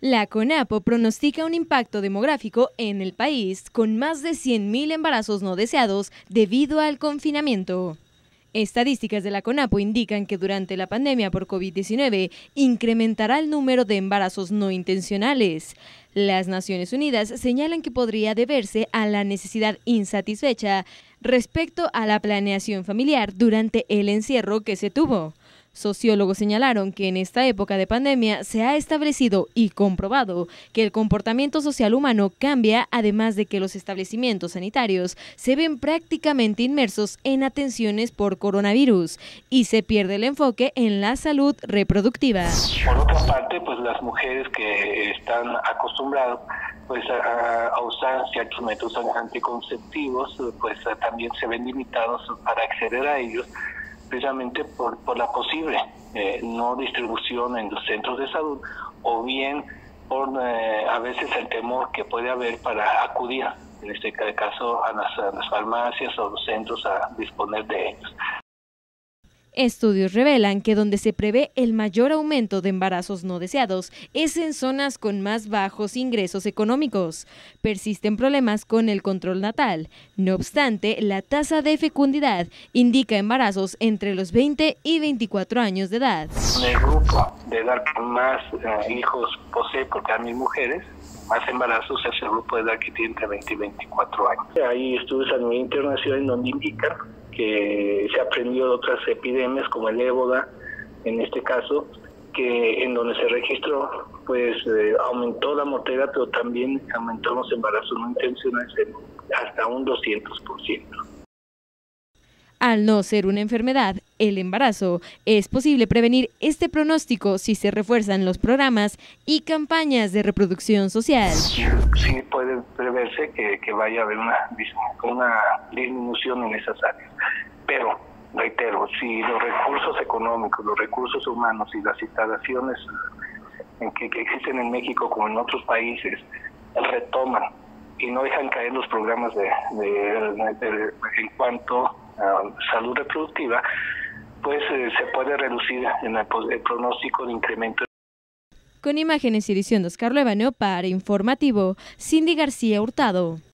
La CONAPO pronostica un impacto demográfico en el país con más de 100.000 embarazos no deseados debido al confinamiento. Estadísticas de la CONAPO indican que durante la pandemia por COVID-19 incrementará el número de embarazos no intencionales. Las Naciones Unidas señalan que podría deberse a la necesidad insatisfecha respecto a la planeación familiar durante el encierro que se tuvo. Sociólogos señalaron que en esta época de pandemia se ha establecido y comprobado que el comportamiento social humano cambia, además de que los establecimientos sanitarios se ven prácticamente inmersos en atenciones por coronavirus y se pierde el enfoque en la salud reproductiva. Por otra parte, pues las mujeres que están acostumbradas pues a usar ciertos métodos anticonceptivos, pues también se ven limitados para acceder a ellos, precisamente por la posible no distribución en los centros de salud, o bien por a veces el temor que puede haber para acudir, en este caso, a las farmacias o los centros a disponer de ellos. Estudios revelan que donde se prevé el mayor aumento de embarazos no deseados es en zonas con más bajos ingresos económicos. Persisten problemas con el control natal. No obstante, la tasa de fecundidad indica embarazos entre los 20 y 24 años de edad. En el grupo de edad que más hijos posee por cada 1.000 mujeres, más embarazos es el grupo de edad que tiene entre 20 y 24 años. Hay estudios a nivel internacional donde indican que se aprendió de otras epidemias como el ébola, en este caso, que en donde se registró, pues aumentó la mortalidad, pero también aumentó los embarazos no intencionales hasta un 200%. Al no ser una enfermedad, el embarazo, es posible prevenir este pronóstico si se refuerzan los programas y campañas de reproducción social. Sí puede preverse que vaya a haber una disminución en esas áreas, pero reitero, si los recursos económicos, los recursos humanos y las instalaciones que existen en México como en otros países retoman y no dejan caer los programas en cuanto a salud reproductiva, pues se puede reducir en el pronóstico de incremento. Con imágenes y edición de Oscar Luevano para Informativo, Cindy García Hurtado.